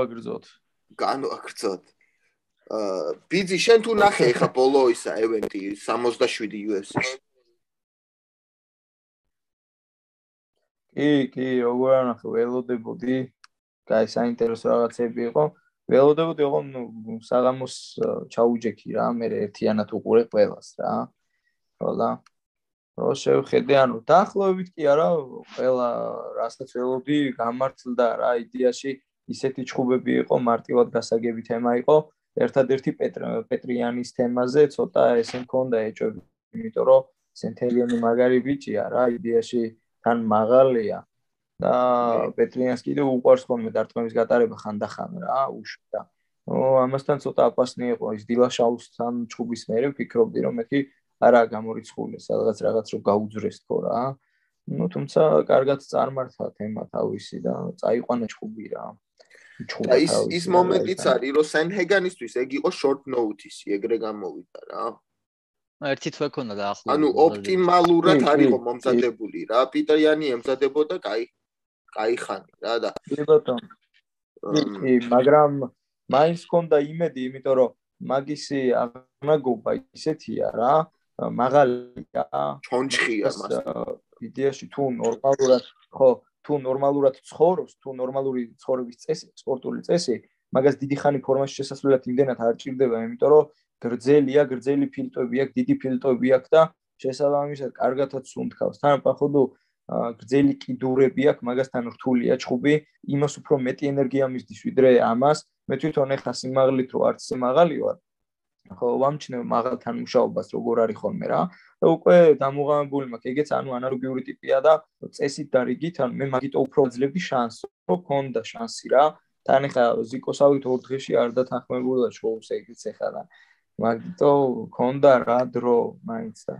განვაგრძოთ. ბიძი შენ თუ ნახე ხა ბოლო ისა ევენტი 67 UFC-ში. კი, როგორ არ ნახე, ველოდებოდი. კაი, საინტერესო რაღაცები იყო. ველოდებოდი, ოღონ საღამოს ჩაუჯექი რა, მე ერთიანად უყურე ყველას რა. ხოლა რო შევხედე, ანუ დაახლოებით კი არა, ყველა რასაც ველოდი გამართლდა რა, იდეაში ისეთი ჩხუბები იყო, მარტივად გასაგები თემა იყო. ერთადერთი პეტრიანის თემაზე ცოტა ესე მქონდა ეჭვები, იმიტომ რომ სენთელიანი მაგარი ბიჭია რა, იდეაში თან მაღალია და პეტრიანს კიდევ უყვარს ხოლმე დარტყმების გატარება ხანდახან რა, უშვდა. ამასთან ცოტა აპასნი იყო ის დილაშაუსთან ჩხუბის მერე ვფიქრობდი რომ მეთქი არა გამორიცხული სადღაც რაღაც რო გაუძრეს თქო რა. თუმცა კარგად წარმართა თემა თავისი და წაიყვანა ჩხუბი რა. და ის მომენტიც არის რომ Sandhagenისთვის ეგ იყო short notice-ი, ეგრე გამოვიდა რა. ერთი თვე ქონდა დაახლოებით. ანუ ოპტიმალურად არისო მომზადებული რა. პიტერ იანი ემზადებოდა კაი ხანი რა და კი ბატონო. კი, მაგრამ მაინც ქონდა იმედი, იმიტომ რომ მაგისი აღნაგობა ისეთია რა, მაღალია, ჩონჩხია მას. იდეაში თუ ნორმალურად ცხოვრობს, თუ ნორმალური ცხოვრების წესი, სპორტული წესი, მაგას დიდი ხანი ფორმაში შესასვლელად იმდენად არ ჭირდება, იმიტომ რომ გრძელი ფილტვები აქვს, დიდი ფილტვები აქვს და შესაბამისად კარგადაც უნთქავს. თან პახოვდო გრძელი კიდურები აქვს, მაგასთან რთულია ჩხუბი, იმას უფრო მეტი ენერგია მისდის ვიდრე ამას. მე თვითონ ეხლა სიმაღლით რო არც მაღალი ვარ. ხო, ვამჩნევ მაღალთან მუშაობას როგორ არის ხოლმე რა. და უკვე დამუღამებული მაქვს, ეგეც ანუ ანალოგიური ტიპია და წესით და რიგით, ანუ მე მაგიტო უფრო ვაძლევდი შანსს, რომ ქონდა შანსი რა. თან ეხლა ზიკოსავით 2 დღეში არ დათანხმებულა შოუს ეგეც ეხლა და მაგიტო ქონდა რა დრო მაინც და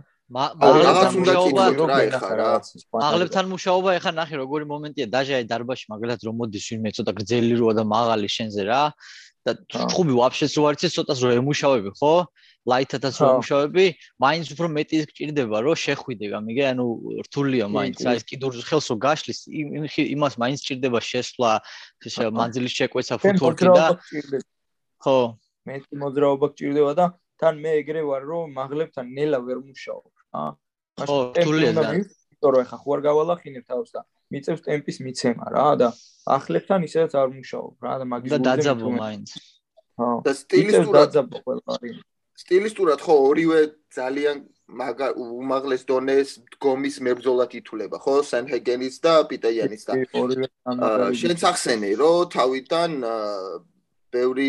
მაღლებთან მუშაობა ეხლა ნახე როგორი მომენტია დაჟე დარბაში მაგალითად რომ მოდის ვინმე ცოტა გრძელი როა და მაღალი შენზე რა და ჩხუბი ვაფშე რო არ იცის ცოტას რო ემუშავები ხო ლაითათაც რო ემუშავები მაინც უფრო მეტი გჭირდება რომ შეხვიდე გამიგე ანუ რთულია მაინც აი ეს კიდურ ხელს რო გაშლის იმას მაინც ჭირდება შესვლა მანძილის შეკვეცა ფუტვორკი და ხო მეტი მოძრაობა გჭირდება და თან მე ეგრე ვარ რომ მაღლებთან ნელა ვერ მუშაობ რა ხო რთულია და იმიტომ რომ ეხა ხო არ გავალახინებ თავს და მიწევს ტემპის მიცემა რა და ახლებთან ისედაც არ მუშაობ რა და მაგის და დაძაბო მაინც ხო და სტილისტურად ხო ორივე ძალიან უმაღლეს დონეს დგომის მებრძოლად ითვლება ხო Sandhagenis და პიტაიანის და შენც ახსენე რომ თავიდან ბევრი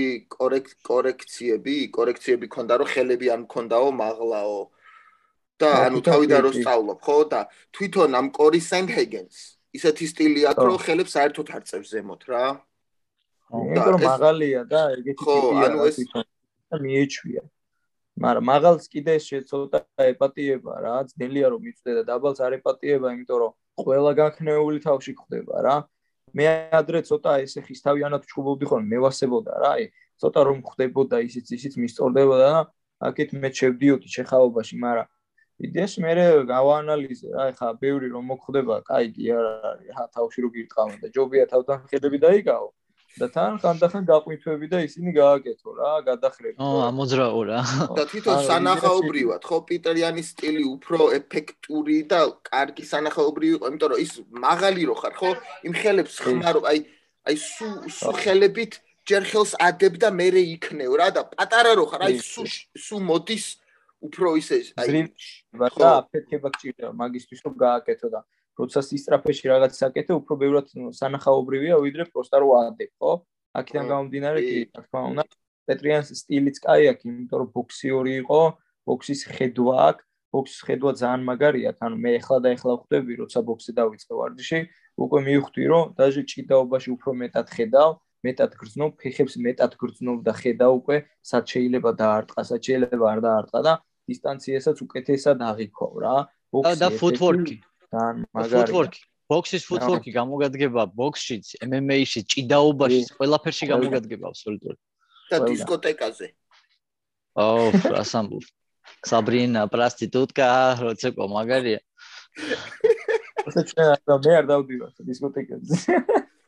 კორექციები ქონდა რომ ხელები არ მქონდაო მაღლაო და ანუ თავიდან რომ სწავლობ ხო და თვითონ ამ კორის Sandhagens ისეთი სტილი აქვს რომ ხელებს საერთოდ არ წევს ზემოთ რა იმიტომ რომ მაღალია და ეგეთი ტიპია და მიეჩვია მაგრამ მაღალს კიდე შეცოტა ეპატიება რა ძნელია რომ მიწვდე და დაბალს არ ეპატიება იმიტომ რომ ყველა განხნეული თავში ხდება რა მე ადრე ცოტა ესე ხისთავიანად ჩხუბობდი ხოლმე მევასებოდა რა აი ცოტა რომ ხდებოდა ისიც მისწორდებოდა და აქეთ მე შევდიოდი შეხაობაში მაგრამ იდეაში მე გავაანალიზე რა ეხა ბევრი რომ მოხდება კაიგი არ არის რა თავში რო გირტყავენ და ჯობია თავთან ხედები დაიგაო და თან ხანდახან გაყვითვები და ისინი გააკეთო რა გადახრები ამოძრაო რა და თვითონ სანახაობრივად ხო პიტერიანის სტილი უფრო ეფექტური და კარგი სანახაობრივი იყო იმიტომ რომ ის მაღალი რო ხარ ხო იმ ხელებს ხმარო აი სუ ხელებით ჯერ ხელს ადებ და მერე იქნევ რა და პატარა რო ხარ აი სუ მოდის უფრო ისე აი და აფეთქება გჭირდება მაგისტვის რომ გააკეთო და როცა სისტრაფეში რაღაც საკეთე უფრო ბევრად სანახაობრივია ვიდრე პროსტა რო ადებ ხო აქედან გამომდინარე კი თქმა უნდა პეტრიანის სტილიც კაი აქვს იმიტომ რომ ბოქსიორი იყო ბოქსის ხედვა აქვს ბოქსის ხედვა ძალიან მაგარია ანუ მე ეხლა ხვდები როცა ბოქსი დავიწყე ვარჯიში უკვე მივხვდი რომ დაჟე ჭიდაობაში უფრო მეტად ხედავ მეტად გრძნობ ფეხებს მეტად გრძნობ და ხედავ უკვე სად შეიძლება დაარტყა სად შეიძლება არ დაარტყა და დისტანციასაც უკეთესად აღიქოვ რა და ფუტვორკი მაგარი ბოქსის ფუტვორკი გამოგადგება ბოქსშიც MMA-ში ჭიდაობაში ყველაფერში გამოგადგება აბსოლუტურად და დისკოტეკაზე აუ რასამბობ საბრინა პრასტიტუტკა როცეკო მაგარია ასე ჩვენ მე არ დავდივარ დისკოტეკაზე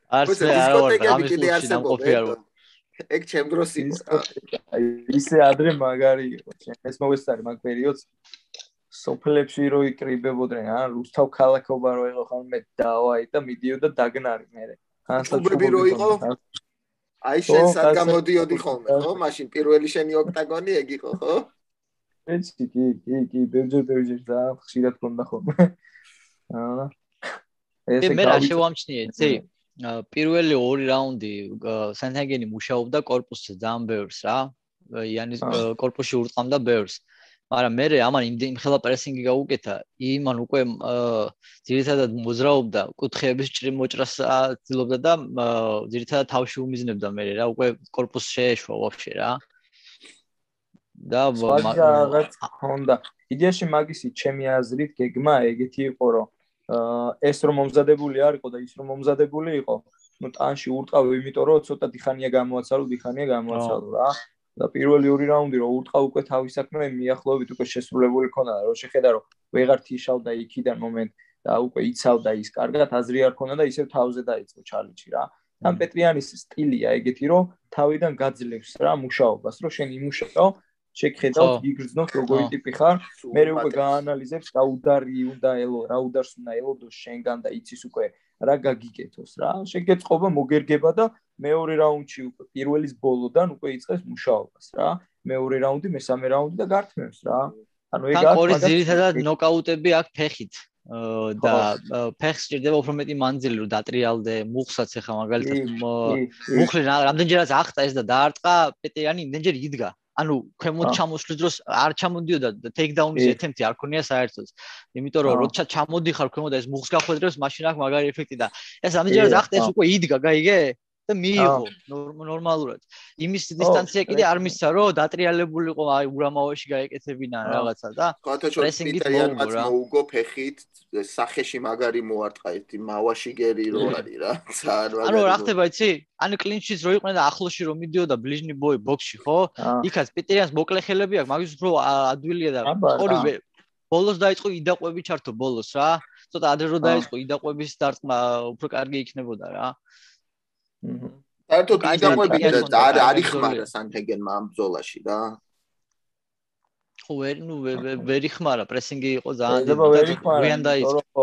არც მე არ ვარ ამის კიდე კლუბში ნამყოფი არ ვარ. ეგ ჩემ დროს იყო რა. ისე ადრე მაგარი იყო. ეს მოვესწარი მაგ პერიოდს სოფლებში რო იკრიბებოდნენ, რუსთავ ქალაქობა რო იყო ხოლმე დავაი და მიდიოდა დაგნარი მერე. განსაჩუბები რო იყო? აი შენ სად გამოდიოდი ხოლმე, ხო? მაშინ პირველი შენი ოქტაგონი ეგ იყო, ხო? ეცი კი, ბევრჯერ და ხშირად გქონდა ხოლმე. მე რა შევამჩნიე, იცი? პირველი 2 რაუნდი სანდჰაგენი მუშაობდა კორპუსზე ძალიან ბევრს რა. იანის კორპუსში ურწყამდა ბევრს. მაგრამ მე ამან იმხელა პრესინგი გაუკეთა, იმან უკვე ძირითადად მოძრაობდა, კუთხეების მოჭრას ცდილობდა და ძირითადად თავში უმიზნებდა მე რა, უკვე კორპუსს შეეშვა ვაფშე რა. და რაღაც ჰონდა. იდეაში მაგისი ჩემი აზრით გეგმა ეგეთი იყო, რომ ეს რომ მომზადებული არ იყო და ის რომ მომზადებული იყო, ნუ ტანში ურტყავ, იმიტომ რომ ცოტა დიხანია გამოაცალო რა. და პირველი 2 რაუნდი რო ურტყა უკვე თავის საქმე მიახლოებით უკვე შესრულებული ქონდა რომ შეხედა რომ ვეღარ თიშავდა იქიდან მომენტ და უკვე იცავდა ის კარგად აზრი არ ქონდა და ისევ თავზე დაიწყო ჩალენჯი რა. თან პეტრიანის სტილია ეგეთი რომ თავიდან გაძლევს რა მუშაობას რომ შენ იმუშაო შეგხედავ გიგრძნოს როგორი ტიპი ხარ მე უკვე გაანალიზებს რა უდარი უნდა ელო რა უდარს უნდა ელოდოს შენგან და იცის უკვე რა გაგიკეთოს რა შეგეწყობა მოგერგება და მეორე რაუნდში უკვე პირველის ბოლოდან უკვე იწყებს მუშაობას რა მეორე რაუნდი მესამე რაუნდი და გართმევს რა ანუ ეგ აქვს მაგას ძირითადად ნოკაუტები აქვს ფეხით და ფეხს სჭირდება უფრო მეტი მანძილი რომ დატრიალდე მუხსაც ახლა მაგალითად მუხლი რამდენჯერაც ახტა ეს და დაარტყა პეტრიანი იმდენჯერ იდგა ანუ ქვემოთ ჩამოსვლის დროს არ ჩამოდიოდა ტეიქდაუნის ეთემპტი არ ქონია საერთოდ იმიტომ რომ როცა ჩამოდიხარ ქვემოთ და ეს მუხს გახვედრებს მაშინ აქვს მაგარი ეფექტი და ეს რამდენჯერაც ახტა ეს უკვე იდგა გაიგე და მიიღო ნორმალურად იმის დისტანცია კიდე არ მისცა რომ დატრიალებულიყო აი ურამავაში გაეკეთებინა რაღაცა და პრესინგით მოუგო ფეხით სახეში მაგარი მოარტყა ერთი მავაში გერი რო არის რა ძალიან ანუ რა ხდება იცი ანუ კლინჩის რო იყვნენ და ახლოში რომ მიდიოდა ბლიჟნი ბოი ბოქსში ხო იქაც პეტრიანს მოკლე ხელები აქვს მაგის უფრო ადვილია და ორივე ბოლოს დაიწყო იდაყვები ჩართო ბოლოს რა ცოტა ადრე რო დაიწყო იდაყვების დარტყმა უფრო კარგი იქნებოდა რა საერთოდ იდაყვები არ იხმარა სანდჰაგენმა ამ ბრძოლაში რა ხო ვერ იხმარა პრესინგი იყო ძალიან გვიან დაიწყო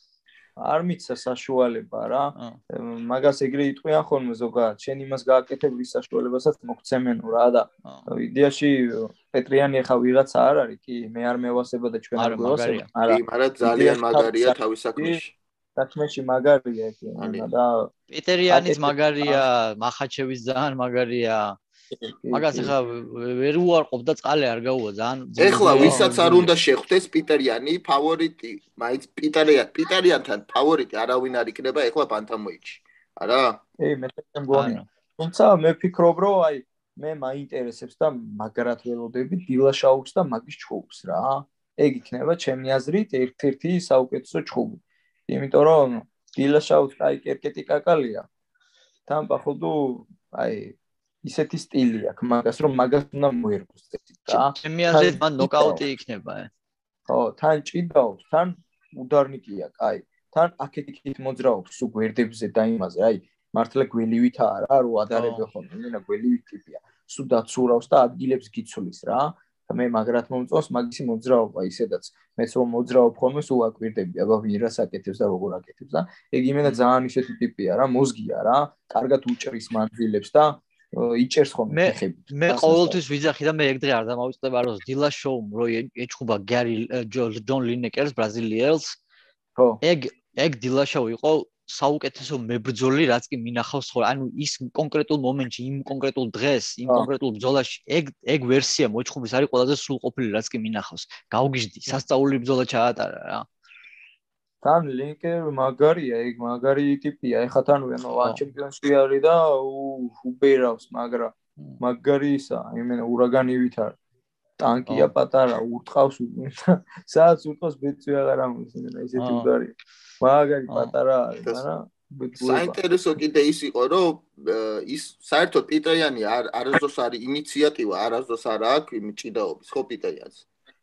არ მიცა საშუალება რა მაგას ეგრე იტყვიან ხოლმე ზოგადად შენ იმას გააკეთებლის საშუალებასაც მოგცემენო რა და იდეაში პეტრიანი ახლა ვიღაცა არ არის კი მე არ მევასება და ჩვენ არ გვევასება მაგრამ ძალიან მაგარია თავის საქმეში საქმეში მაგარია ეგ და პეტრიანიც მაგარია მახაჩევის ძალიან მაგარია მაგას ახლა ვერ უარყოფ და წყალი არ გაუვა ძალიან ეხლა ვისაც არ უნდა შეხვდეს პეტრიანი ფავორიტი მაინც პეტრიანთან ფავორიტი არავინ არ იქნება ეხლა ბანტამვეიტში არა მე მგონია თუმცა მე ფიქრობ რომ აი მე მაინტერესებს და მაგრად ველოდები დილაშაუს და მაგის ჩხუბს რა ეგ იქნება ჩემი აზრით ერთ-ერთი საუკეთესო ჩხუბი იმიტომ რომ დილაშაუს აი კერკეტი კაკალია თან პახოდუ აი ისეთი სტილი აქვს მაგას რომ მაგას უნდა მოერგოს რა ჩემი აზრით მან ნოკაუტი იქნება ხო თან ჭიდაობს თან უდარნიკია კაი თან აქეთ-იქით მოძრაობს სულ გვერდებზე და იმაზე აი მართლა გველივითა არა რო ადარებე ხოლმე მენა გველივით ტიპია სულ დაცურავს და ადგილებს გიცვლის რა და მე მაგრად მომწონს მაგისი მოძრაობა ისედაც მეც რომ მოძრაობ ხოლმე სულ აკვირდები აბა ვინ რას აკეთებს და როგორ აკეთებს და ეგ იმენა ძალიან ისეთი ტიპია რა მოზგია რა კარგად უჭრის მანძილებს და იჭერს ხოლმე ფეხებით მე ყოველთვის ვიძახი და მე ეგ დღე არ დამავიწყდება რომ დილაშოუმ რო ეჩხუბა გარი ჯონ ლინეკერს ბრაზილიელს ხო ეგ დილაშოუ იყო საუკეთესო მებრძოლი რაც კი მინახავს ხო ანუ ის კონკრეტულ მომენტში იმ კონკრეტულ დღეს იმ კონკრეტულ ბრძოლაში ეგ ვერსია მოჩხუბის არის ყველაზე სრულყოფილი რაც კი მინახავს გავგიჟდი სასწაული ბრძოლა ჩაატარა რა თან ლინკერ მაგარია ეგ მაგარი ტიპია ეხა თან ვან ჩემპიონში არის და უბერავს მაგრამ მაგარი ისა იმენა ურაგანივით არის ტანკია პატარა ურტყავს სადაც ურტყავს ბეწვი აღარ ამოს იმენა ისეთი უდარია მაგარი პატარა არის მაგრამ საინტერესო კიდე ის იყო რომ ის საერთოდ პეტრიანი არასდროს არის ინიციატივა არასდროს არ აქვს იმ ჭიდაობის ხო პეტრიანს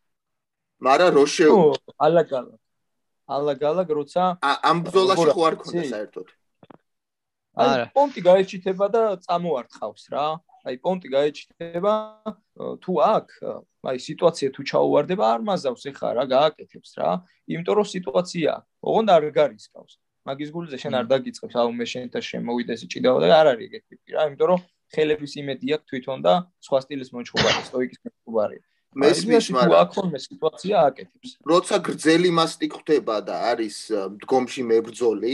მაგრამ რო შეუ ალაგალაგ როცა ამ ბრძოლაში ხო არ ქონდა საერთოდ აი პონტი გაეჩითება და წამოარტყავს რა. აი პონტი გაეჩითება თუ აქ აი სიტუაცია თუ ჩაუვარდება არ მაზავს ეხა რა გააკეთებს რა. იმიტომ რომ სიტუაცია ოღონდ არ გარისკავს. მაგის გულზე შენ არ დაგიწყებს აუ მე შენთან შემოვიდეს ჭიდაო და არ არის ეგეთი ტიპი რა. იმიტომ რომ ხელების იმედი აქვს თვითონ და სხვა სტილის მოჭუბარი, სტოიკის მოჭუბარი. მესმის მაგრამ თუ აქ ხოლმე სიტუაცია ააკეთებს. როცა გრძელი მასტი ხდება და არის მდგომში მებრძოლი,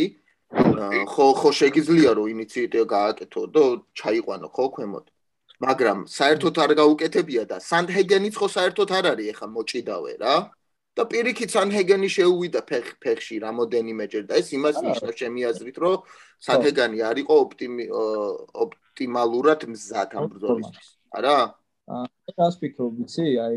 ხო შეგიძლია რომ ინიციატივა გააკეთო და ჩაიყვანო ხო ქვემოთ. მაგრამ საერთოდ არ გაუკეთებია და Sandhagenიც ხო საერთოდ არ არის ეხა მოჭიდავე რა. და პირიქით Sandhageni შეუვიდა ფეხში რამოდენიმეჯერ და ეს იმას ნიშნავს ჩემი აზრით რომ Sandhageni არ იყო ოპტიმალურად მზად ამ ბრძოლისთვის. არა? რას ფიქრობ ვიცი? აი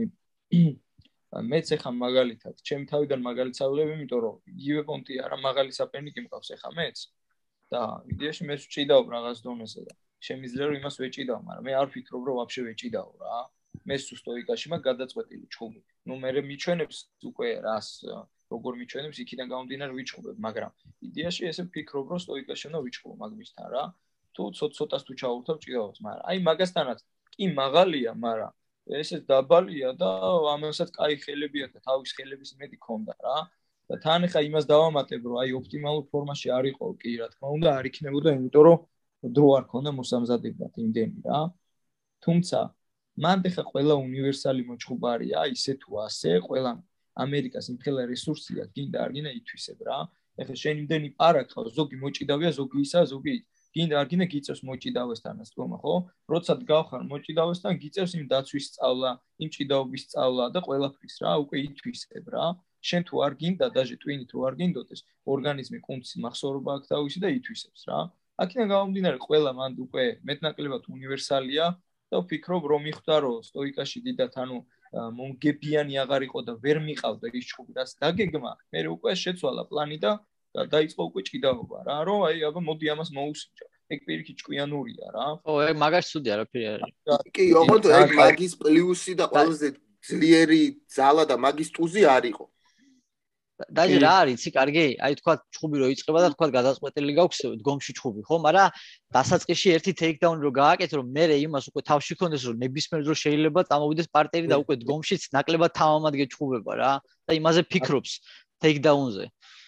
მეც ეხა მაგალითად, ჩემი თავიდან მაგალითს ავიღებ, იმიტომ რომ იგივე პონტი არა მაღალი საპენიკი მყავს ეხა მეც და იდეაში მეც ვჭიდავ რაღაც დონეზე და შემიძლია რომ იმას ვეჭიდავ, მაგრამ მე არ ვფიქრობ რომ ვაფშე ვეჭიდავ რა. მე სტოიკაში მაგ გადაწყვეტილი ჩხუბი. ნუ მე მიჩვენებს უკვე რას როგორ მიჩვენებს იქიდან გამომდინარე ვიჩხუბებ, მაგრამ იდეაში ესე ვფიქრობ რომ სტოიკაში უნდა ვიჩხუბო მაგისთან რა. თუ ცოტას თუ ჩავუთავ ჭიდავს, მაგრამ აი მაგასთანაც კი მაღალია, მაგრამ ესე დაბალია და ამასაც კაი ხელებია და თავის ხელების იმედი ქონდა რა. და თან ახლა იმას დავამატებ რომ აი ოპტიმალურ ფორმაში არ იყო კი რა თქმა უნდა არ იქნებოდა, იმიტომ რომ დრო არ ქონდა მოსამზადებლად იმდენი რა. თუმცა მანდ ახლა ყველა უნივერსალი მოჭუბარია, ისე თუ ასე, ყველა ამერიკას იმხელა რესურსია, გინდა არ გინდა ითვისებ რა. ახლა შენ იმდენი პარაკ ხავს, ზოგი მოჭიდავია, ზოგი ისა, ზოგი გინდა არ გინდა გიწევს მოჭიდავესთანაც თქმა ხო? როცა დგავხარ მოჭიდავესთან, გიწევს იმ დაცვის სწავლა, იმ ჭიდაობის სწავლა და ყველაფრის რა, უკვე ითვისებ რა. შენ თუ არ გინდა, დაჟე ტვინით რო არ გინდოდეს, ორგანიზმი კუნთის მახსოვრობა აქვს თავისი და ითვისებს რა. აქედან გამომდინარე, ყველა მანდ უკვე მეტნაკლებად უნივერსალია და ვფიქრობ რომ მიხვდა რომ სტოიკაში დიდათ ანუ მომგებიანი აღარ იყო და ვერ მიყავდა ის ჩხუბი რაც დაგეგმა, მე უკვე შეცვალა პლანი და დაიწყო უკვე ჭიდაობა რა, რომ აი აბა მოდი ამას მოусინჯო. ეგ პირიქით ჭკვიანურია რა. ო, ეგ მაგაში ცუდი არაფერი არის. კი, ოღონდ ეგ მაგის პლუსი და ყველაზე ძლიერი ძალა და მაგის ტუზი არ იყო. დაჟე რა არის, იცი კარგი? აი თქვა ჩხუბი რო იწყება და თქვა გადაწყვეტილი გაქვს დგომში ჩხუბი, ხო? მაგრამ დასაწყისში ერთი ტეიქდაუნი რო გააკეთო, რომ მე იმას უკვე თავში ქონდეს, რომ ნებისმიერ დროს შეიძლება წამოვიდეს პარტერი და უკვე დგომშიც ნაკლებად თამამად გეჩხუბება რა. და იმაზე ფიქრობს ტეიქდაუნზე.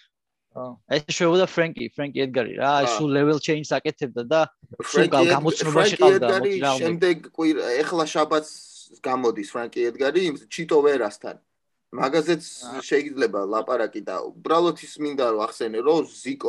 ეს შეუდა ფრენკი ედგარი რა, აი სულ level change აკეთებდა და სულ გამოცნობაში ყავდა მოწინააღმდეგე. შემდეგ ეხლა შაბათს გამოდის ფრენკი ედგარი ჩიტო ვერასთან. მაგაზეც შეიძლება ლაპარაკი და უბრალოდ ის მინდა რომ ახსენე რომ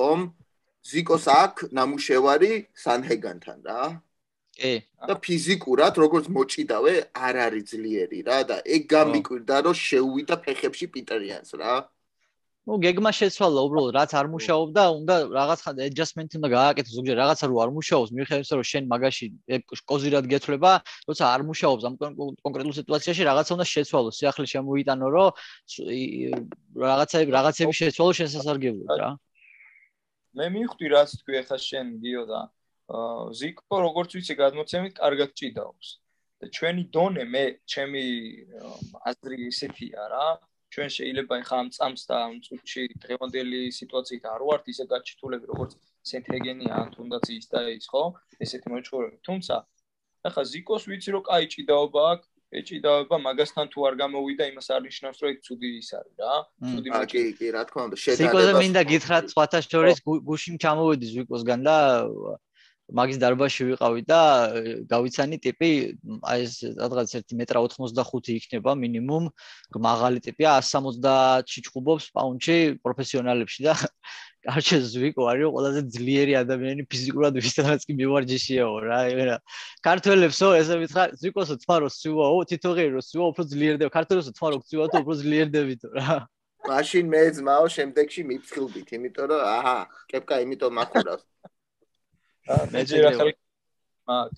ზიკოს აქვს ნამუშევარი Sandhagenთან რა. კი. და ფიზიკურად როგორც მოჭიდავე არ არის ძლიერი რა და ეგ გამიკვირდა რომ შეუვიდა ფეხებში პიტერიანს რა. ნუ გეგმა შეცვალა უბრალოდ რაც არ მუშაობდა, უნდა რაღაც adjustment უნდა გააკეთოს, ზოგჯერ რაღაცა რო არ მუშაობს, მიუხედავად იმისა რომ შენ მაგაში კოზირად გეთვლება, როცა არ მუშაობს ამ კონკრეტულ სიტუაციაში რაღაცა უნდა შეცვალოს, სიახლე შემოიტანო, რომ რაღაცები შეცვალოს შესასარგებლოდ რა. მე მივხვდი რაც თქვი ახლა შენ გიო და ზიკო როგორც ვიცი გადმოცემით კარგად ჭიდაობს. და ჩვენი დონე მე ჩემი აზრი ისეთია რა. ჩვენ შეიძლება ახლა ამ წამს და ამ წუთში დღევანდელი სიტუაციით არ ვართ ისე გაჩიტულები როგორც Sandhageni ან თუნდაც ის და ის ხო ესეთი მოჭურები. თუმცა ახლა ზიკოს ვიცი რომ კაი ჭიდაობა აქვს, ეჭიდაობა მაგასთან თუ არ გამოვიდა იმას არ ნიშნავს რომ ეგ ცუდი ის არის რა. ცუდი მოჭი. კი, რა თქმა უნდა, შედარება. ზიკოზე მინდა გითხრათ სხვათა შორის გუშინ ჩამოვედი ზიკოსგან და მაგის დარბაზში ვიყავი და გავიცანი ტიპი აი ეს რაღაც 1.85 იქნება მინიმუმ, მაღალი ტიპია 160-ში ჩხუბობს პაუნდში პროფესიონალებში და კარჩე ზვიკო არის ყველაზე ძლიერი ადამიანი ფიზიკურად ვისთანაც კი მივარჯიშეაო რა. ქართველებსო ესე მითხრა ზვიკოსო თმარო სვიაო, თითოღირო სვიაო უფრო ძლიერდება. ქართველებსო თმარო გწვივა თუ უფრო ძლიერდებითო რა. მაშინ მე ძმაო შემდეგში მიფრთხილდით, იმიტომ რომ აჰა, კეპკა იმიტომ მახურავს. მე ჯერ ახალი მაგ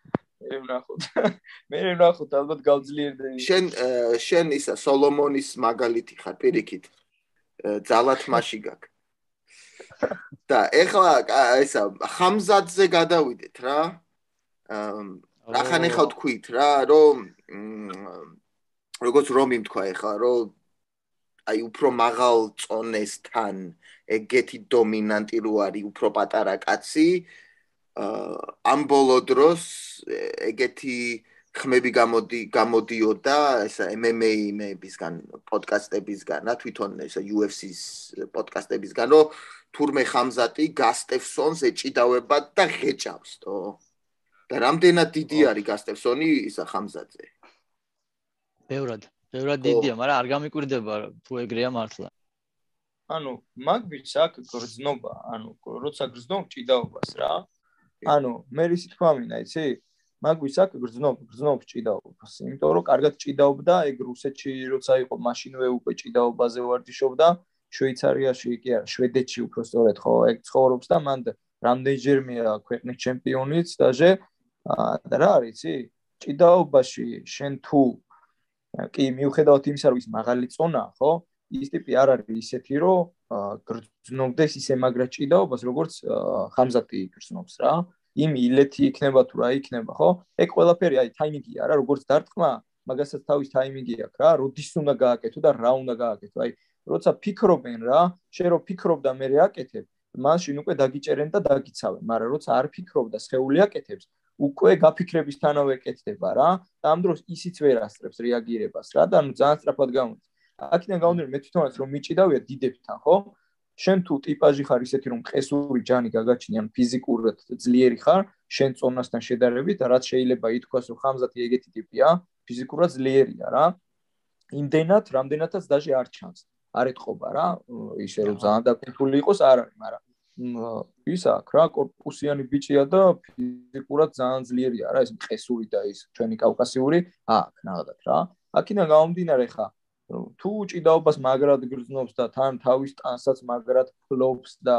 მე ვნახოთ ალბათ გავძლიერდები. შენ ისა სოლომონის მაგალითი ხარ პირიქით. ძალათ მასში გაქვს. და ეხლა ისა ხამზადზე გადავიდეთ რა. რახან ეხლა თქვით რა, რომ როგორც რომი თქვა ეხლა, რომ აი უფრო მაღალ წონესთან ეგეთი დომინანტი რო არის უფრო პატარა კაცი ამ ბოლო დროს ეგეთი ხმები გამოდიოდა ესა MMA-იმებისგან, პოდკასტებისგან, თვითონ ესა UFC-ს პოდკასტებისგან, რომ თურმე ხამზატი გასტევსონს ეჭიდავება და ღეჭავს, თო? და რამდენად დიდი არის გასტევსონი ისა ხამზატზე? ბევრად დიდია, მაგრამ არ გამიკვირდება თუ ეგრეა მართლა. ანუ მაგბიც აქ გრძნობა, როცა გრძნობ ჭიდაობას რა. მე ისი თქვა მინდა, იცი? მაგბიც აქ გრძნობ ჭიდაობას, იმიტომ რომ კარგად ჭიდაობდა, ეგ რუსეთში როცა იყო, მაშინვე უკვე ჭიდაობაზე ვარჯიშობდა, შვეიცარიაში კი არა, შვედეთში უფრო სწორედ ხო, ეგ ცხოვრობს და მან რამდენჯერმეა ქვეყნის ჩემპიონიც დაჟე და რა არის, იცი? ჭიდაობაში შენ თუ კი მიუხედავად იმისა, რომ ის მაღალი წონაა, ხო? ის ტიპი არ არის ისეთი, რომ გრძნობდეს ისე მაგრად ჭიდაობას, როგორც ხამზატი გრძნობს რა. იმ ილეთი იქნება თუ რა იქნება, ხო? ეგ ყველაფერი აი ტაიმინგია რა, როგორც დარტყმა, მაგასაც თავის ტაიმინგი აქვს რა, როდის უნდა გააკეთო და რა უნდა გააკეთო. აი, როცა ფიქრობენ რა, შენ რო ფიქრობ და მე აკეთებ, მაშინ უკვე დაგიჭერენ და დაგიცავენ, მაგრამ როცა არ ფიქრობ და სხეული აკეთებს, უკვე გაფიქრებისთანავე კეთდება რა. და ამ დროს ისიც ვერ ასწრებს რეაგირებას რა და ძალიან სწრაფად გამოდის. აქედან გამომდინარე მე თვითონაც რომ მიჭიდავია დიდებთან, ხო? შენ თუ ტიპაჟი ხარ ისეთი რომ ყესური ჯანი გაგაჩნი ან ფიზიკურად ძლიერი ხარ, შენ წონასთან შედარებით, რაც შეიძლება ითქვას რომ ხამზატი ეგეთი ტიპია, ფიზიკურად ძლიერია რა. იმდენად, რამდენადაც даже არ ჩანს. არ ეთყობა რა, ისე რომ ძალიან დაკეთებული იყოს, არ არის, მაგრამ ის აქ რა, კორპუსიანი ბიჭია და ფიზიკურად ძალიან ძლიერია რა, ეს ყესური და ის ჩვენი კავკასიური აქ ნახდათ რა. აქედან გამომდინარე ხა თუ ჭიდაობას მაგრად გრძნობს და თან თავის ტანსაც მაგრად ფლობს და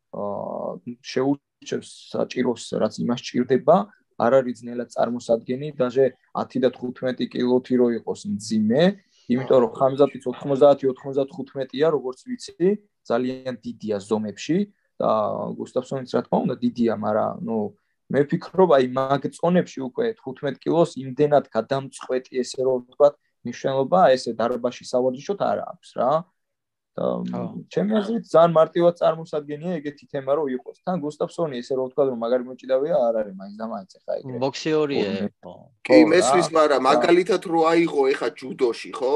შეურჩევს საჭიროს, რაც იმას ჭირდება, არ არის ძნელად წარმოსადგენი, даже 10 და 15 კილოთი რო იყოს მძიმე, იმიტომ რომ ხამზატიც 90-95-ია, როგორც ვიცი, ძალიან დიდია ზომებში და გუსტავსონიც რა თქმა უნდა დიდია, მაგრამ მე ვფიქრობ, აი მაგ წონებში უკვე 15 კილოს იმდენად გადამწყვეტი ესე რომ ვთქვათ მნიშვნელობა ესე დარბაში სავარჯიშოდ არ აქვს რა. და ჩემი აზრით ძალიან მარტივად წარმოსადგენია ეგეთი თემა რომ იყოს. თან გუსტავსონი ესე რომ ვთქვათ რომ მაგარი მოჭიდავია არ არის მაინც და მაინც ახლა ეგრე. ბოქსიორია. კი, მესმის, მაგრამ მაგალითად რო აიღო ეხა ჯუდოში, ხო?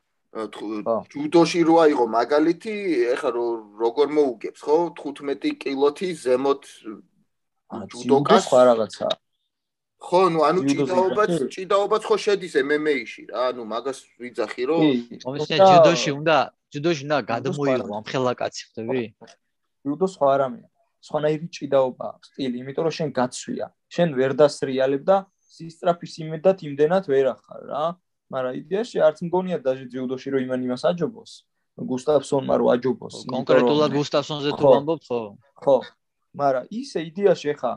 ჯუდოში რო აიღო მაგალითი, ეხა როგორ მოუგებს, ხო? 15 კილოთი ზემოთ ჯუდოკას სხვა რაღაცა. ხო, ანუ ჭიდაობაც ხო შედის MMA-ში რა, მაგას ვიძახი რომ ჯუდოში უნდა გადმოიღო ამ ხელაკაცი, ხდები? ჯუდო სხვა რამეა. სხვანაირი ჭიდაობა აქვს, სტილი, იმიტომ რომ შენ გაცვია. შენ ვერ დასრიალებ და სისწრაფის იმედად იმდენად ვერ ახარ რა. მაგრამ იდეაში არც მგონია даже ჯუდოში რომ იმას აჯობოს. გუსტავსონმა რო აჯობოს. კონკრეტულად გუსტავსონზე თუ ვამბობთ, ხო? ხო. მაგრამ ისე იდეაში ხა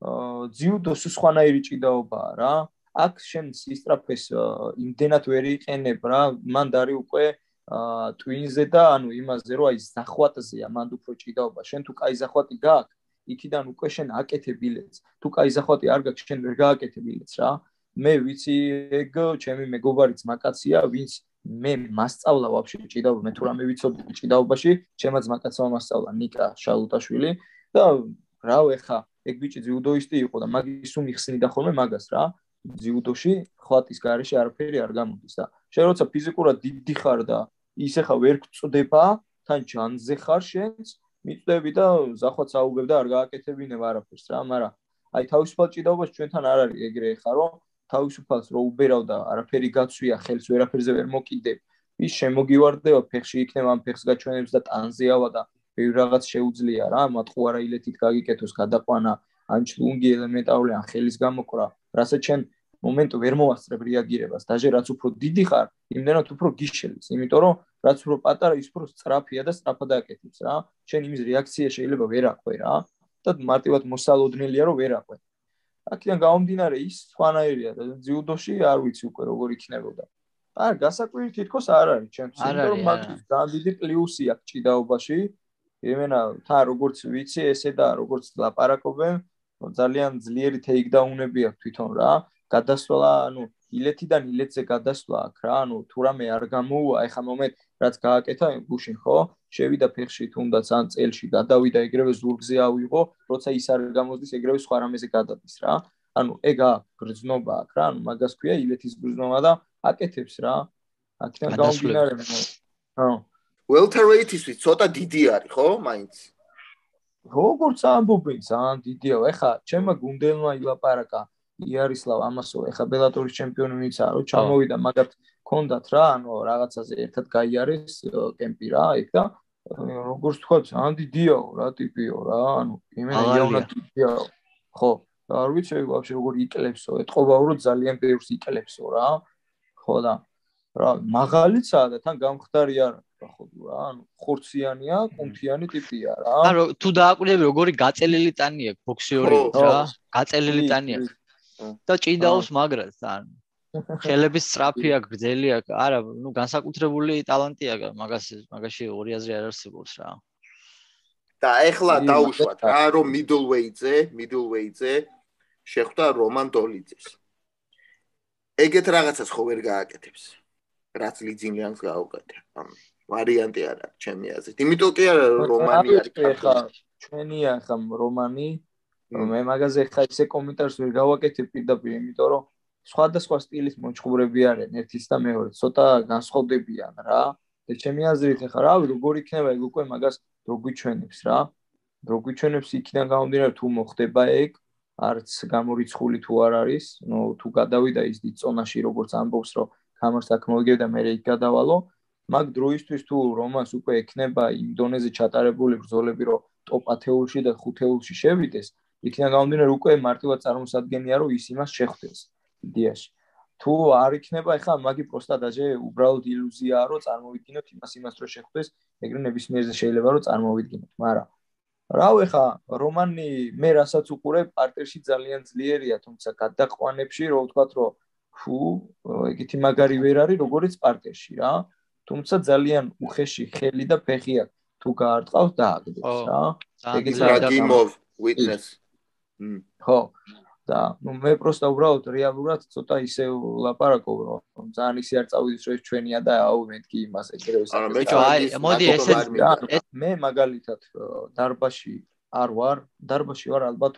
ჯუდოს სხვანაირი ჭიდაობაა რა. აქ შენ სისწრაფეს იმდენად ვერ იყენებ რა. მან დარი უკვე ტვინზე და იმაზე რომ აი ზახვატზეა მანდ უფრო ჭიდაობა. შენ თუ კაი ზახვატი გაქვს, იქიდან უკვე შენ აკეთებ ბილეთს. თუ კაი ზახვატი არ გაქვს, შენ ვერ გააკეთებ ბილეთს რა. მე ვიცი ეგ ჩემი მეგობარიც მაკაცია, ვინც მე მასწავლა ვაფშე ჭიდაობა, მე თუ რამე ვიცოდი ჭიდაობაში, ჩემაც მაკაცმა მასწავლა ნიკა შალუტაშვილი და რავ ეხა ეგ ბიჭი ჯუდოისტი იყო და მაგის უმიხსნიდა ხოლმე მაგას რა. ჯუდოში ხვატის გარეშე არაფერი არ გამოდის და შენ როცა ფიზიკურად დიდი ხარ და ის ეხა ვერ გწდება, თან ჯანზე ხარ შენც, მიწდები და ზახვაც აუგებ და არ გააკეთებინებ არაფერს რა, მაგრამ აი თავისუფალ ჭიდაობას ჩვენთან არ არის ეგრე ეხა რომ თავისუფალს რო უბერავ და არაფერი გაცვია, ხელს ვერაფერზე ვერ მოკიდებ, ის შემოგივარდება ფეხში იქნება ამ ფეხს გაჩვენებს და ტანზე ავა და ბევრ რაღაც შეუძლია რა, მატყუარა ილეთით გაგიკეთოს გადაყვანა, ან ჩლუნგი ელემენტარული ან ხელის გამოყრა, რასაც შენ მომენტ ვერ მოასწრებ რეაგირებას, даже რაც უფრო დიდი ხარ, იმდენად უფრო გიშელს, იმიტომ რომ რაც უფრო პატარა, ის უფრო სწრაფია და სწრაფად აკეთებს რა. შენ იმის რეაქცია შეიძლება ვერ აყვე რა და მარტივად მოსალოდნელია რომ ვერ აყვე. აქედან გამომდინარე ის სხვანაირია და ჯუდოში არ ვიცი უკვე როგორ იქნებოდა. არ გასაკვირი თითქოს არ არის ჩემთვის, იმიტომ რომ მაგის ძალიან დიდი პლუსი აქვს ჭიდაობაში. იმენა თან როგორც ვიცი, ესე და როგორც ლაპარაკობენ, ძალიან ძლიერი ტეიქდაუნები აქვს თვითონ რა. გადასვლა, ილეთიდან ილეთზე გადასვლა აქ რა, ანუ თუ რამე არ გამოუვა, ეხა მომენტ რაც გააკეთა გუშინ, ხო? შევიდა ფეხში თუნდაც ან წელში გადავიდა, ეგრევე ზურგზე ავიღო, როცა ის არ გამოდის, ეგრევე სხვა რამეზე გადადის რა. ანუ ეგ აქ გრძნობა აქ რა, ანუ მაგას ქვია ილეთის გრძნობა და აკეთებს რა. აქედან გამომდინარე, ხო. welterweight-ისთვის ცოტა დიდი არის, ხო, მაინც? როგორც ამბობენ, ძალიან დიდია. ეხა ჩემმა გუნდელმა ილაპარაკა იარისლავ ამასო, ეხა ბელატორის ჩემპიონი ვინცაა, რომ ჩამოვიდა, მაგათ კონდათ რა, ანუ რაღაცაზე ერთად გაიარეს კემპი რა, ეგ და როგორც თქვა, ძალიან დიდიაო რა, ტიპიო რა, ანუ იმენა იავნად დიდიაო. ხო, არ ვიცი ვაფშე როგორ იკლებსო, ეთყობა რომ ძალიან ბევრს იკლებსო რა. ხო და რა, მაღალიცაა და თან გამხდარი არა. ხო რა, ანუ ხორციანია, კუნთიანი ტიპია რა. ანუ თუ დააკვირდები როგორი გაწელილი ტანი აქვს ბოქსიორი რა, გაწელილი ტანი აქვს. და ჭიდაობს მაგრად, ანუ ხელების სწრაფი აქვს, გრძელი აქვს. არა, ნუ განსაკუთრებული ტალანტი აქვს, მაგაში ორი აზრი არ არსებობს რა. და ეხლა დაუშვათ რა, რომ middleweight-ზე შეხვდა რომან დოლიძეს. ეგეთ რაღაცას ხო ვერ გააკეთებს. რაც ლიძინიანს გაუკეთე. ვარიანტი არ არის ჩემი აზრით. იმიტომ კი არა რომანი არის ხა ჩვენია ხა რომანი მე მაგაზე ხა ისე კომენტარს ვერ გავაკეთებ პირდაპირ, იმიტომ რომ სხვადასხვა სტილის მოჭღვრები არიან ერთის და მეორე, ცოტა განსხვავდებიან რა. და ჩემი აზრით ხა რავი როგორ იქნება ეგ უკვე მაგას რო გვიჩვენებს რა. რო გვიჩვენებს იქიდან გამომდინარე თუ მოხდება ეგ, არც გამორიცხული თუ არ არის, ნუ თუ გადავიდა ის დიდ წონაში როგორც ამბობს რომ კამერას აქ მოვიგებ და მე იქ გადავალო. მაგ დროისთვის თუ რომანს უკვე ექნება იმ დონეზე ჩატარებული ბრძოლები, რომ ტოპ 10-ში და 5-ში შევიდეს, იქიდან გამომდინარე უკვე მარტივად წარმოსადგენია, რომ ის იმას შეხვდეს იდეაში. თუ არ იქნება, ეხლა მაგი პროსტა დაჟე უბრალოდ ილუზიაა, რომ წარმოვიდგინოთ იმას რომ შეხვდეს, ეგრე ნებისმიერზე შეიძლება რომ წარმოვიდგინოთ, მაგრამ რავ ეხლა რომანი მე რასაც უყურებ პარტერში ძალიან ძლიერია, თუმცა გადაყვანებში რო ვთქვათ, რომ ფუ, ეგეთი მაგარი ვერ არის, როგორც პარტერში რა. თუმცა ძალიან უხეში ხელი და ფეხი აქვს. თუ გაარტყავს დააგდებს რა. ეგეც რაგიმოვ witness. ხო. და ნუ მე პროსტა უბრალოდ რეალურად ცოტა ისე ლაპარაკობ, რომ ძალიან ისე არ წავიდეს, რომ ეს ჩვენია და აუ მეთქი იმას ეგრევე. არა, მე მოდი მე მაგალითად დარბაში არ ვარ, დარბაში ვარ ალბათ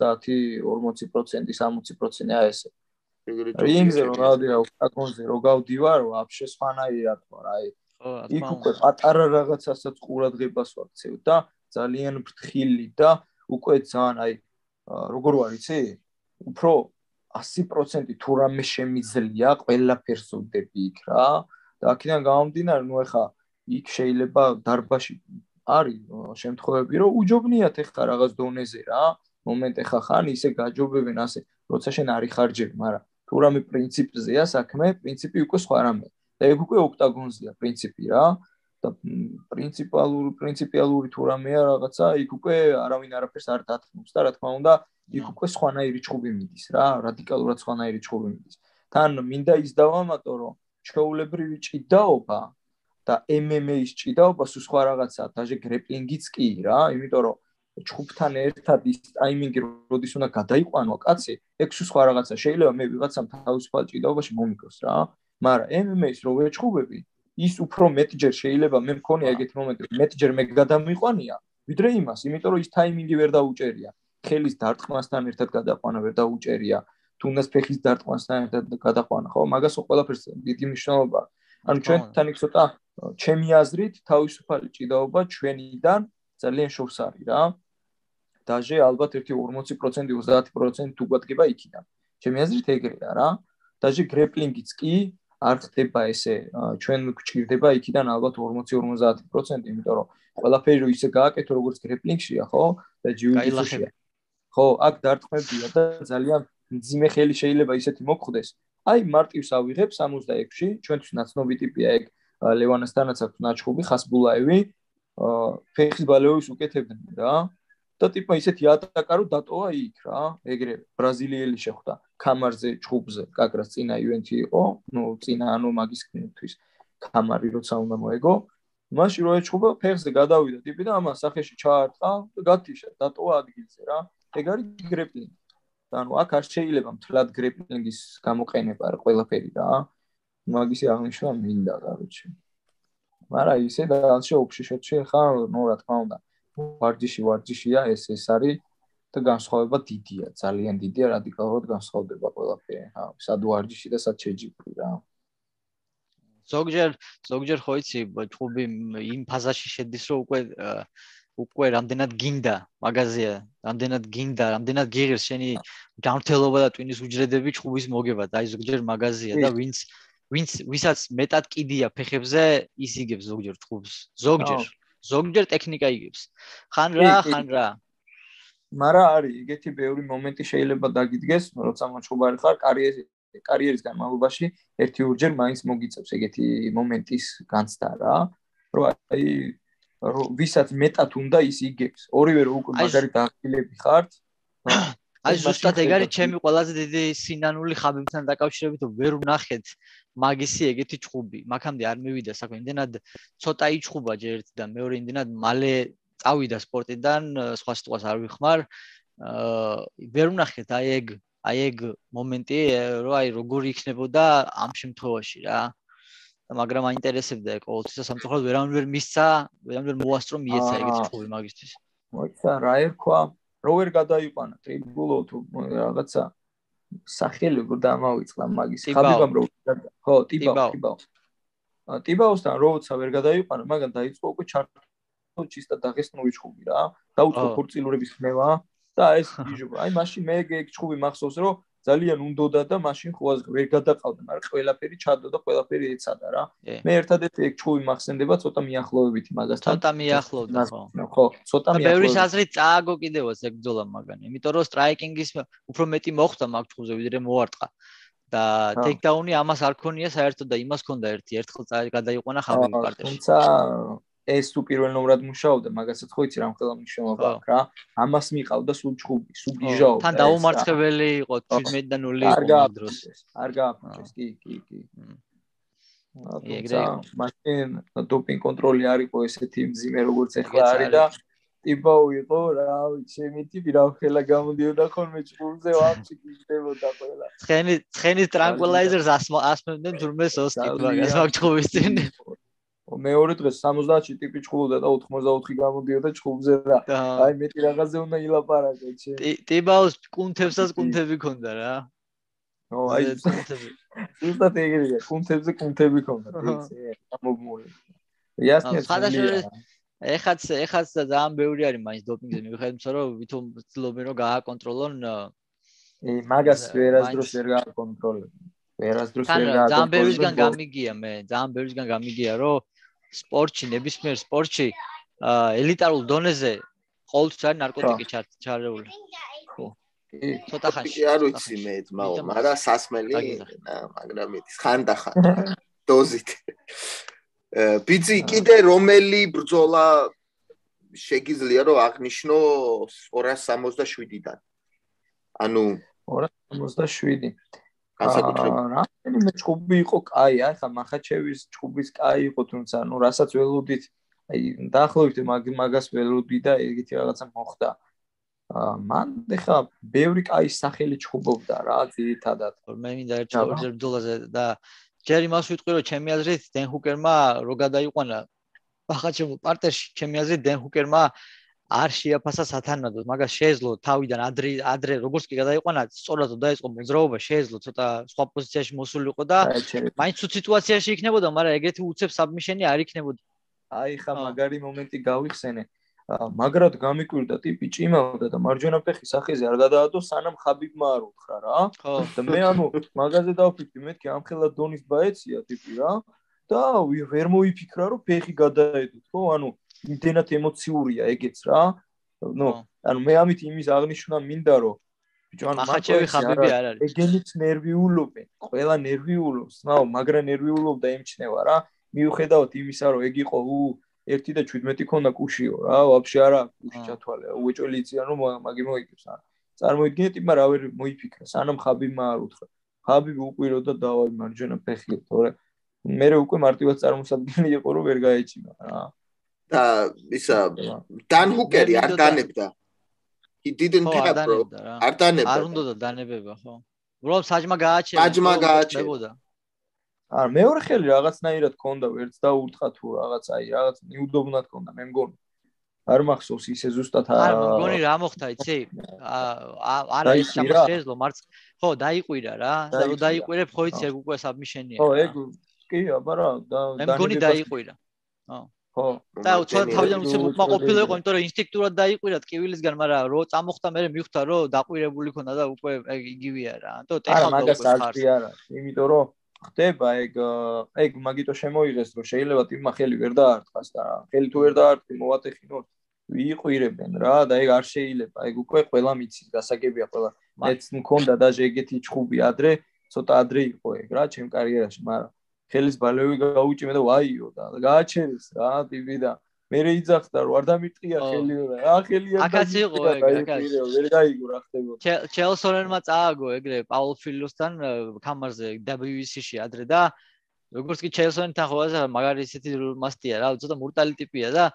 50-40%, 60% აი ესე. რინგზე რო გავდივარ, ოკტაგონზე რო გავდივარ, ვაფშე სხვანაირად ვარ, აი. იქ უკვე პატარა რაღაცასაც ყურადღებას ვაქცევ და ძალიან ფრთხილი და უკვე ძალიან აი როგორ ვარ იცი? უფრო 100% თუ რამე შემიძლია, ყველაფერს ვდები იქ რა. და აქედან გამომდინარე, ნუ ეხა იქ შეიძლება დარბაში არის შემთხვევები, რომ უჯობნიათ ეხა რაღაც დონეზე რა. მომენტ ეხა ხან ისე გაჯობებენ ასე, როცა შენ არ იხარჯები, მაგრამ თუ რამე პრინციპზეა საქმე, პრინციპი უკვე სხვა რამე. და ეგ უკვე ოქტაგონზეა პრინციპი რა. და პრინციპიალური თუ რამეა რაღაცა, იქ უკვე არავინ არაფერს არ დათმობს და რა თქმა უნდა, იქ უკვე სხვანაირი ჩხუბი მიდის რა, რადიკალურად სხვანაირი ჩხუბი მიდის. თან მინდა ის დავამატო, რომ ჩვეულებრივი ჭიდაობა და MMA-ის ჭიდაობა სულ სხვა რაღაცაა, დაჟე გრეპლინგიც კი რა, იმიტომ რომ ჩხუბთან ერთად ის ტაიმინგი როდის უნდა გადაიყვანო კაცი, ეგ სულ სხვა რაღაცა. შეიძლება მე ვიღაცამ თავისუფალ ჭიდაობაში მომიგოს რა, მაგრამ MMA-ის რო ვეჩხუბები, ის უფრო მეტჯერ შეიძლება მე მქონია ეგეთი მომენტი, მეტჯერ მე გადამიყვანია, ვიდრე იმას, იმიტომ რომ ის ტაიმინგი ვერ დაუჭერია. ხელის დარტყმასთან ერთად გადაყვანა ვერ დაუჭერია, თუნდაც ფეხის დარტყმასთან ერთად გადაყვანა, ხო? მაგას ყველაფერს დიდი მნიშვნელობა. ანუ ჩვენთან იქ ცოტა ჩემი აზრით თავისუფალი ჭიდაობა ჩვენიდან ძალიან შორს არის რა. დაჟე ალბათ ერთი 40%, 30% თუ გვადგება იქიდან. ჩემი აზრით ეგრეა რა. დაჟე გრეპლინგიც კი არ ხდება ესე, ჩვენ გვჭირდება იქიდან ალბათ 40-50%, იმიტომ რომ ყველაფერი რო ისე გააკეთო როგორც გრეპლინგშია, ხო? და ჯიუ-ჯიტსუშია. ხო, აქ დარტყმებია და ძალიან მძიმე ხელი შეიძლება ისეთი მოგხვდეს. აი მარტივს ავიღებ 66-ში, ჩვენთვის ნაცნობი ტიპია ეგ ლევანასთანაც აქვს ნაჩხუბი ხასბულაევი, ფეხის ბალეოვის უკეთებდნენ რა. და ტიპა ისეთი ატაკა რო დატოვა იქ რა, ეგრევე ბრაზილიელი შეხვდა კამარზე ჩხუბზე, კაკრას წინა ივენთი იყო, ნუ წინა ანუ მაგისთვის კამარი როცა უნდა მოეგო, მაშინ რო ეჩხუბა ფეხზე გადავიდა ტიპი და ამას სახეში ჩაარტყა და გათიშა, დატოვა ადგილზე რა. ეგ არის გრეპლინგი. და ანუ აქ არ შეიძლება მთლად გრეპლინგის გამოყენება რა ყველაფერი რა. მაგისი აღნიშნა მინდა კაროჩე. მაგრამ ისე და ოფში შოტში ხა ნუ რა თქმა უნდა ვარჯიშია ეს არის და განსხვავება დიდია, ძალიან დიდია, რადიკალურად განსხვავდება ყველაფერი. სად ვარჯიში და სად შეჯიბრი რა. ზოგჯერ ხო იცი, ჭუბი იმ ფაზაში შედის, რომ უკვე რამდენად გინდა მაგაზია, რამდენად გიღირს შენი ჯანმრთელობა და ტვინის უჯრედები ჭუბის მოგება და აი ზოგჯერ მაგაზია და ვისაც მეტად კიდია ფეხებზე, ის იგებს ზოგჯერ ჭუბს. ზოგჯერ ტექნიკა იგებს. ხან რა. მაგრამ არის ეგეთი ბევრი მომენტი შეიძლება დაგიდგეს, როცა მოჭუბარი ხარ კარიერის განმავლობაში ერთი-ორჯერ მაინც მოგიწევს ეგეთი მომენტის განცდა რა, რომ აი ვისაც მეტად უნდა ის იგებს. ორივე რო უკვე მაგარი დაახილები ხართ. აი ზუსტად ეგ არის ჩემი ყველაზე დიდი სინანული ხაბებთან დაკავშირებით, რომ ვერ ვნახეთ მაგისი ეგეთი ჭუბი. მაგამდე არ მივიდა საქმე, იმდენად ცოტა იჭუბა ჯერ ერთი და მეორე იმდენად მალე წავიდა სპორტიდან, სხვა სიტყვას არ ვიხმარ. ვერ ვნახეთ აი ეგ მომენტი, რომ აი როგორი იქნებოდა ამ შემთხვევაში რა. მაგრამ მაინტერესებდა ყოველთვის და სამწუხაროდ ვერავინ ვერ მოასწრო მიეცა ეგეთი ჭუბი მაგისთვის. მოიცა რა ერქვა, რო ვერ გადაიყვანა ტრიბულო თუ რაღაცა სახელი რო დამავიწყდა მაგის. ხაბიბამ რო ხო, ტიბაოსთან როცა ვერ გადაიყვანა, მაგან დაიწყო უკვე ჩისტა დაღესტნური ჭუბი რა. დაუწყო ქორწილურების ხმევა და ეს იჟობა. აი მაშინ მე ეგ ჭუბი მახსოვს, რომ ძალიან უნდოდა და მაშინ ხوازი ვერ გადაყავდა, მაგრამ ყველაფერი ჩადო და ყველაფერი ეცადა რა. მე ერთადერთი ეგ ჭუბი მახსენდება ცოტა მიახლოვებით მაგასთან. ცოტა მიახლოვდა ხო. ხო, ცოტა მიახლოვდა. ბევრის აზრით წააგო კიდევაც ეგ ბრძოლა მაგანი, იმიტომ რომ სტრაიკინგის უფრო მეტი მოხდა მაგ ჭუბზე ვიდრე მოარტყა. და ტეიქდაუნი ამას არ ქონია საერთოდ და იმას ქონდა ერთხელ გადაიყვანა ხაბიბი პარტერში. თუმცა ეს თუ პირველ ნომრად მუშაობდა, მაგასაც ხო იცი რამ ხელა მნიშვნელობა აქვს რა. ამას მიყავდა სულ ჭუბი, სულ გიჟაობდა. თან დაუმარცხებელი იყო 17-0 იყო მაგ დროს. არ გააფუჭეს, კი. მაშინ დოპინგ კონტროლი არ იყო ესეთი მძიმე როგორც ეხლა არის და ტიბაუ იყო რა, ჩემი ტიპი რა ხელა გამოდიოდა ხოლმე ჭუბზე ვაფშე გიждდებოდა ყველა. ცხენის ტრანკვილაიზერს ასმევდნენ თურმე სოსკით მაგას მაგ ჭუბის წინ. მეორე დღეს 70-ში ტიპი ჭუბობდა და 84 გამოდიოდა ჭუბზე რა. აი მეტი რაღაცზე უნდა ილაპარაკო ჩემ. ტიბაუს კუნთებსაც კუნთები ქონდა რა. აი ზუსტად ეგრეა, კუნთები ქონდა თეიცი, ამოგმული. იასნია. ეხაც ძალიან ბევრი არის მაინც დოპინგზე მიუხედავად, რომ ვითომ ცდილობენ რომ გააკონტროლონ. მაგას ვერასდროს ვერ გააკონტროლებენ. ძალიან ბევრისგან გამიგია, რომ სპორტში, ნებისმიერ სპორტში ელიტარულ დონეზე ყოველთვის არის ნარკოტიკი ჩარეული. ხო. ცოტა ხანში. არ ვიცი მე ძმაო, მაგრამ სასმელი, მაგრამ იცი ხანდახან დოზით. ბიძი კიდე რომელი ბრძოლა შეგიძლია რომ აღნიშნო 267-დან? ანუ 267. განსაკუთრებით რამდენიმე ჭუბი იყო კაი, ახლა მახაჩევის ჭუბის კაი იყო, თუმცა ნუ რასაც ველოდით, აი დაახლოებით მაგას ველოდი და ეგეთი რაღაცა მოხდა. მან ხა ბევრი კაი სახელი ჭუბობდა რა, ძირითადად. მე მინდა ერთ-ორ ბრძოლაზე და ჯერ იმას ვიტყვი, რომ ჩემი აზრით დენ ჰუკერმა რო გადაიყვანა მახაჩევ პარტერში, ჩემი აზრით დენ ჰუკერმა არ შეაფასა სათანადოდ, მაგას შეეძლო თავიდან ადრე როგორც კი გადაიყვანა, სწორად დაიწყო მოძრაობა, შეეძლო ცოტა სხვა პოზიციაში მოსულიყო და მაინც თუ სიტუაციაში იქნებოდა, მაგრამ ეგეთი უცებ საბმიშენი არ იქნებოდა. აი ხა მაგარი მომენტი გავიხსენე. მაგრად გამიკვირდა ტიპი ჭიმავდა და მარჯვენა ფეხი სახეზე არ გადაადო, სანამ ხაბიბმა არ უთხრა რა. და მე ანუ მაგაზე დავფიქრდი, მეთქი ამ ხელა დონის ბაეცია ტიპი რა. და ვერ მოიფიქრა რომ ფეხი გადაედოთ, ხო? ანუ იმდენად ემოციურია ეგეც რა. ანუ მე ამით იმის აღნიშნა მინდა რომ ბიჭო ანუ მახაჩევი ხაბიბი არ არის. ეგენიც ნერვიულობენ, ყველა ნერვიულობს, მაგრა ნერვიულობდა ემჩნევა რა. მიუხედავად იმისა რომ ეგ იყო 1 და 17 ქონდა კუშიო რა, ვაფშე არა კუში ჩათვალე, უეჭველი იციან რომ მაგი მოიგებს არა. წარმოიდგინეთ იმა რა ვერ მოიფიქრა, სანამ ხაბიბმა არ უთხრა. ხაბიბი უყვირო და დავაი მარჯვენა ფეხი, თორე მე უკვე მარტივად წარმოსადგენი იყო რომ ვერ გაეჭიმა რა. და ისა დან ჰუკერი არ დანებდა. he didn't tap bro არ დანებდა არ უნდა და დანებება ხო უბრალოდ საჯმა გააჩერა საჯმა გააჩერა არ მეორე ხელი რაღაცნაირად ქონდა ვერც და ურთხა თუ რაღაც აი რაღაც მიუდობნად ქონდა მე მგონი არ მახსოვს ისე ზუსტად არ მგონი რა მოხდა იცი არა ეს შემოშეზლო მარც ხო დაიყვირა რა და რო დაიყვირებ ხო იცი ეგ უკვე საბმიშენია ხო ეგ კი აბა რა და მე მგონი დაიყვირა ხო და უცბად თავიდან უცებმა ყოფილიყო იმიტომ რომ ინსტინქტურად დაიყვირა ტკივილისგან მაგრამ რო წამოხდა მე მივხვდა რომ დაყვირებული ქონდა და უკვე ეგ იგივეა რა ანუ ტეხავდა უკვე ხარს არა იმიტომ რომ ხდება ეგ მაგიტო შემოიღეს რომ შეიძლება ტიმმა ხელი ვერ დაარტყას და ხელი თუ ვერ დაარტყი მოვატეხინოთ ვიყვირებენ რა და ეგ არ შეიძლება ეგ უკვე ყველა მიცის გასაგებია ყველა მეც მქონდა და ეგეთი ჩხუბი ადრე ცოტა ადრე იყო ეგ რა ჩემ კარიერაში მაგრამ ხელის ბალევი გაუჭიმე და ვაიო და გააჩერეს რა ტიპი და მე იძახდა რომ არ დამიტყია ხელი რა ხელია აკაც იყო ეგ აკაც ვერ გაიგო რა ხდებოდა ჩელსონენმა წააგო ეგრე პაულ ფილოსთან კამარზე WEC-ში ადრე და როგორც კი ჩელსონენთან ხო მაგარი ისეთი მასტია რა ცოტა მურტალი ტიპია და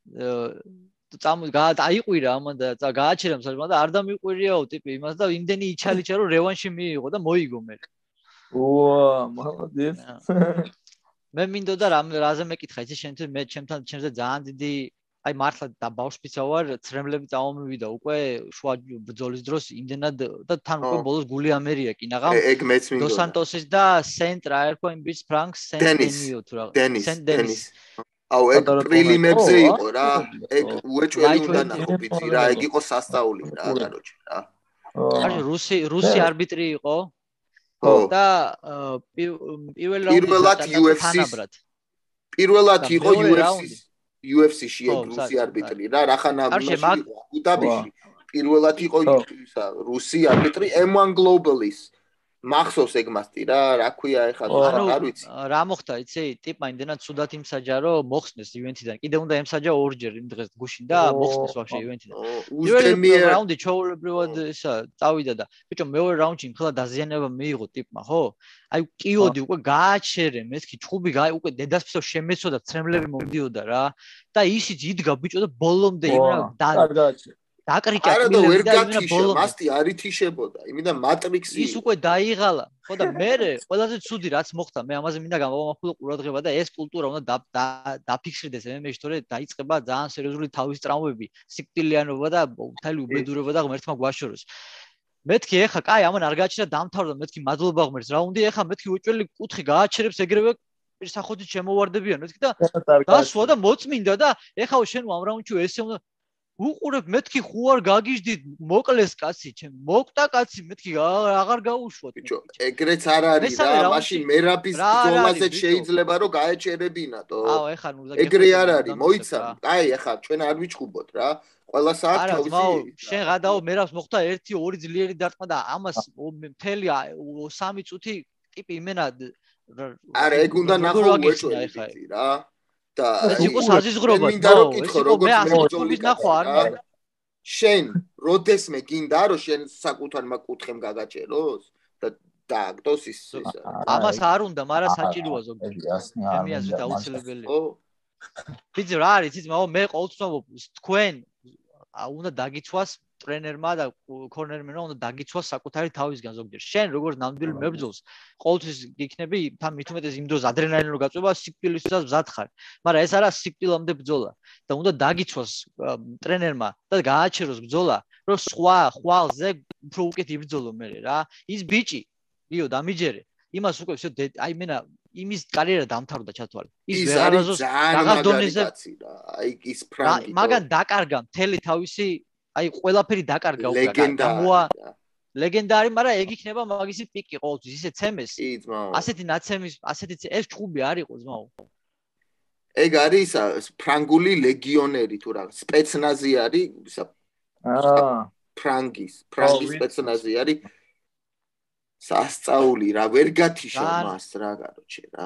დაიყვირა ამან და გააჩერა მსაჯმა და არ დამიყვირიაო ტიპი იმას და იმდენი იჩალიჩა რომ რევანში მიიღო და მოიგო მე ვა молодец მე მინდოდა რაზე მეკითხა იცი შენ მე ჩემზე ძალიან დიდი აი მართლა და ბავშვიცა ვარ ცრემლები წამომივიდა უკვე შუა ბრძოლის დროს იმდენად და თან უკვე ბოლოს გული ამერია კინაღამ ეგ მეც მინდოდა დო სანტოსის და სენტ რა ერქვა იმ ბიჩ ფრანკს სენტ-დენიო თუ რა სენტ-დენის აუ ეგ პრილიმებზე იყო რა ეგ უეჭველი უნდა ნახო ბიძი რა ეგ იყო სასწაული რა კაროჩე რა აი რუსი არბიტრი იყო და პირველად იყო UFC-ში ეგ რუსი არბიტრი რა რახანა უდაბიში პირველად იყო ისა რუსი არბიტრი M1 Global-ის მახსოვს ეგ მასტი რა ქვია ეხლა არ ვიცი რა მოხდა იცი ტიპმა იმდენად ცუდად იმსაჯა რომ მოხსნეს ივენთიდან კიდე უნდა ემსაჯა ორჯერ იმ დღეს გუშინ და მოხსნეს ვაფშე ივენთიდან პირველი რაუნდი ჩაოლებრივად ისა წავიდა და ბიჭო მეორე რაუნდში მხოლოდ დაზიანება მიიღო ტიპმა ხო აი კიოდი უკვე გააჩერე მეთქი ჩხუბი უკვე დედასფისო შემეცოდა ცრემლები მომდიოდა რა და ისიც იდგა ბიჭო და ბოლომდე იმენა გააჩერე დაკრიჭა არა და ვერ გათიშა მასტი არ ითიშებოდა იმიდან მატრიქსი ის უკვე დაიღალა ხო და მე ყველაზე ცუდი რაც მოხდა მე ამაზე მინდა გამოვამახვილო ყურადღება და ეს კულტურა უნდა დაფიქსირდეს MMA-ში თორე დაიწყება ძალიან სერიოზული თავის ტრამვები სიკვდილიანობა და მთელი უბედურება და ღმერთმა გვაშოროს მეთქი ეხა კაი ამან არ გააჩერა დამთავრდა მეთქი მადლობა ღმერთს რაუნდი ეხა მეთქი უჭველი კუთხე გააჩერებს ეგრევე პირსახოთით შემოვარდებიან მეთქი და დასვა და მოწმინდა და ეხა შენ ამ რაუნდში ესე უნდა უყურებ მეთქი ხუარ გაგიჟდით მოკლეს კაცი ჩემ მოკტა კაცი მეთქი აღარ გაუშვოთ ბიჭო ეგრეც არ არის რა მაშინ მერაბის ბრძოლაზე შეიძლება რომ გაეჭერებინატო აუ ეხლა ნუ ეგრე არ არის მოიცა აი ეხლა ჩვენ არ ვიჩხუბოთ რა ყველა საათ თავისი შენ გადაო მერაბს მოხდა 1-2 ძლიერი დარტყმა და ამას მთელი 3 წუთი ტიპი იმენა არა ეგ უნდა ნახო უეჭველი რა და ეს იყო საზიზღრობა მინდა რომ კითხო როგორც ბრძოლის ნახვა არ მინდა შენ როდესმე გინდა რომ შენ საკუთარმა კუთხემ გაგაჭეროს და დააგდოს ის ამას არ უნდა მაგრამ საჭიროა ზოგადად ჩემი აზრით აუცილებელია ბიძი რა არის იცით მე ყოველთვის თქვენ უნდა დაგიცვას ტრენერმა და კორნერმენმა უნდა დაგიცვას საკუთარი თავისგან ზოგჯერ შენ როგორც ნამდვილი მებრძოლს ყოველთვის გიქნები თან მithumetes იმ დროს ადრენალინი რო გაწובה სიკვდილისთვისაც მზად ხარ მაგრამ ეს არა სიკვდილამდე ბრძოლა და უნდა დაგიცვას ტრენერმა და გააჩეროს ბრძოლა რომ სხვა ხვალზე უფრო უკეთ იბრძოლო მე რა ის ბიჭი იო დამიჯერე იმას უკვე всё აი მენა იმის კარიერა დამთავრდა ჩათვალე ის ვეღარაზოს რაღაც დონეზე აი ის ფრანგი მაგან დაკარგა მთელი თავისი აი ყველაფერი დაკარგა უკვე გამოა ლეგენდარი მაგრამ ეგ იქნება მაგისი პიკი ყოველთვის ისე ცემეს ასეთი ნაცემის ასეთი ეს ჩხუბი არ იყო ძმაო ეგ არის ფრანგული ლეგიონერი თუ რა სპეცნაზი არის ფრანგის სპეცნაზი არის სასწაული რა ვერ გათიშა მას რა კაროჩე რა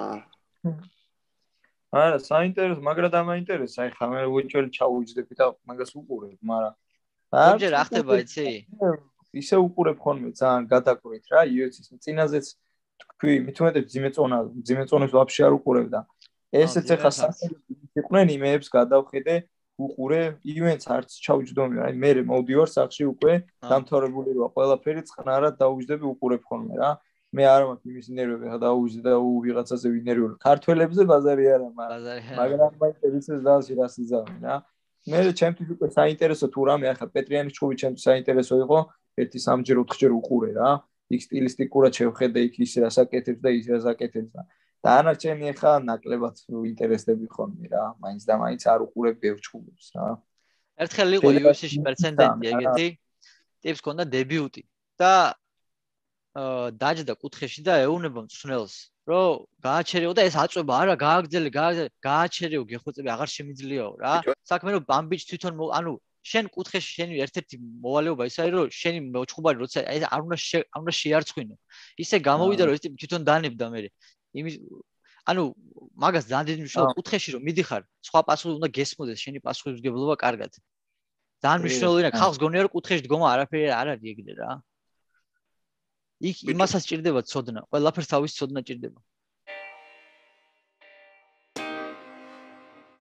არა საინტერესო მაგრამ დამაინტერესა აი ხა მე უეჭველი ჩაუჯდები და მაგას უყურებ მაგრამ ზოგჯერ რა ხდება იცი ისე უყურებ ხოლმე ძალიან გადაკვრით რა UFC-ს წინაზეც თქვი მithumetes ძიმეწონებს ვაფშე არ უყურებ და ესეც ეხა სასწაულები იყვნენ იმეებს გადავხედე უყურე ივენს არც ჩავჯდომი რა მე მოვდივარ სახში უკვე დამთავრებული როა ყველაფერი წყნარად დაუჯდები უყურებ ხოლმე რა მე არ მაქვს იმის ნერვები ხა დაუჯდე და ვიღაცაზე ვინერვიული ქართველებზე ბაზარი არა მაგრამ მაინტერესებს დასი რას იზავენ რა მე ჩემთვის უკვე საინტერესო თუ რამე ახლა პეტრიანის ჩხუბი ჩემთვის საინტერესო იყო ერთი სამჯერ ოთხჯერ უყურე რა იქ სტილისტიკურად შევხედე იქ ის რას აკეთებს და ის რას აკეთებს და დანარჩენი ახლა ნაკლებად ინტერესდები ხოლმე რა მაინც და მაინც არ უყურებ ბევრ ჩხუბებს რა ერთხელ იყო UFC-ში პრეცედენტი ეგეთი ტიპს ქონდა დებიუტი და დაჯდა კუთხეში და ეუნება მწვრთნელს რომ გააჩერეო და ეს აწובה არა გააგრძელე გააჩერეო გეხოცები აღარ შემიძლიაო რა საქმე რომ ბამბიჩ თვითონ ანუ შენ კუთხეში შენი ერთ-ერთი მოვალეობა ისაა რომ შენი მოჩხუბარი როცა ეს არ უნდა შეარცხვინო ისე გამოვიდა რომ ეს ტიპი თვითონ დანებდა მე იმის ანუ მაგას ძალიან დიდი მნიშვნელობა კუთხეში რომ მიდიხარ სხვა პასუხი უნდა გესმოდეს შენი პასუხისმგებლობა კარგად ძალიან მნიშვნელოვანია ხალხს გონია რომ კუთხეში დგომა არაფერი არ არის ეგრე რა იქ იმასაც ჭირდება ცოდნა ყველაფერს თავის ცოდნა ჭირდება